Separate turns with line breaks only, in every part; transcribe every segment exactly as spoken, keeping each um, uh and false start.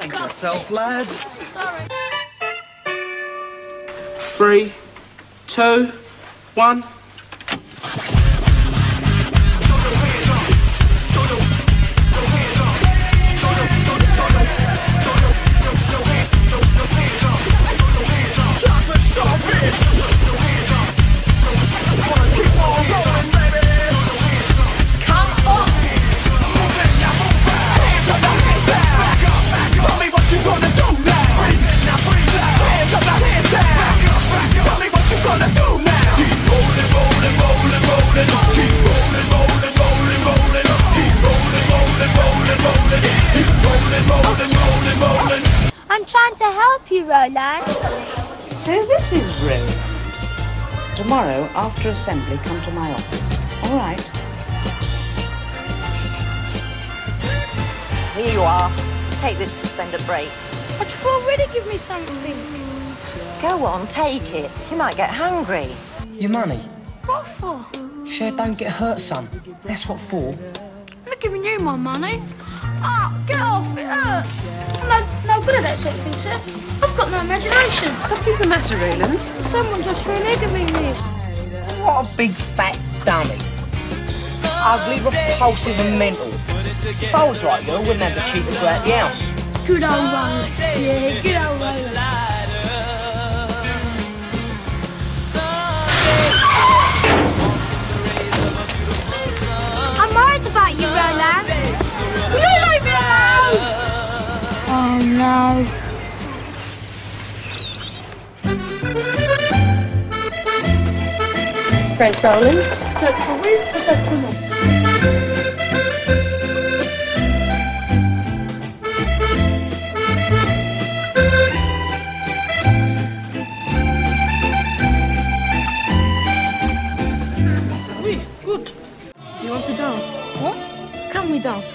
Think yourself, lad.
Sorry.
Three, two, one.
I'm trying to help you, Roland.
So this is Roland. Tomorrow, after assembly, come to my office. All right?
Here you are. Take this to spend a break.
But you've already given me something.
Go on, take it. You might get hungry.
Your money.
What for?
Share don't get hurt, son. That's what for.
I'm not giving you my money. Ah, oh, get off, it hurts. I'm no, no good at that sort of thing, sir. I've got no imagination.
Something the matter, Roland?
Someone just related me this.
What a big fat dummy. Ugly, repulsive and mental. If I was like you, I wouldn't have the cheek to go out the house.
Good old Roland. Yeah, good old Roland. I'm worried about you, Roland. Will you leave me alone? Oh, no.
French Roland?
That's for me, that's for me.
Good. Do you want to dance?
What?
Can we dance?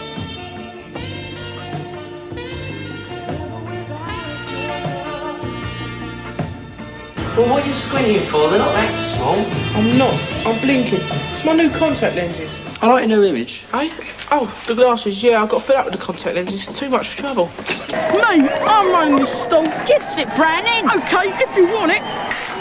Well, what are you squinting for? They're not that small.
I'm not. I'm blinking. It's my new contact lenses.
I like your new image.
Eh? Oh, the glasses, yeah, I've got to fill up with the contact lenses. It's too much trouble. Me, I'm running this stall.
You sit Browning.
OK, if you want it.